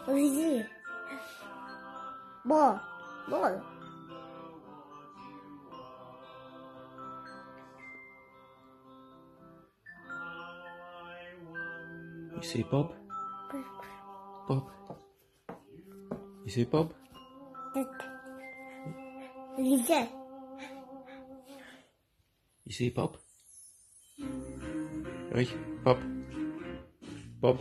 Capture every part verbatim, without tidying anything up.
Easy. Ball. Ball. You say Bob? Bob. You say Bob? Lisa. You say Bob? Right, Bob. Bob.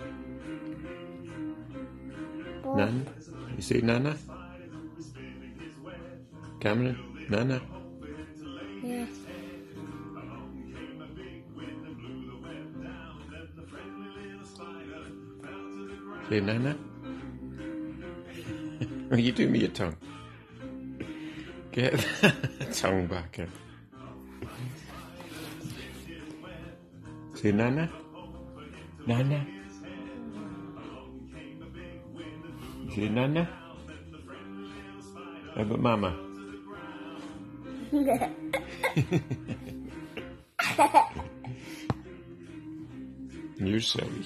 Bob. Nana. You say Nana? Cameron? Nana? Yes. Say Nana? Oh, you do me your tongue. Get that tongue back in. Say Nana? Nana? Say Nana? How about Mama? You're silly.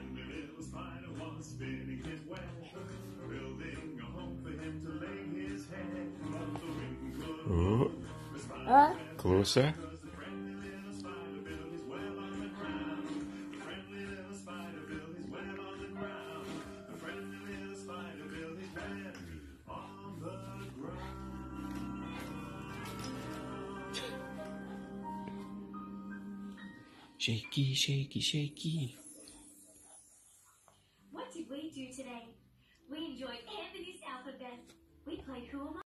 Oh, Huh? closer. Shaky, shaky, shaky. What did we do today? We enjoyed Anthony's alphabet. We played Who Am I?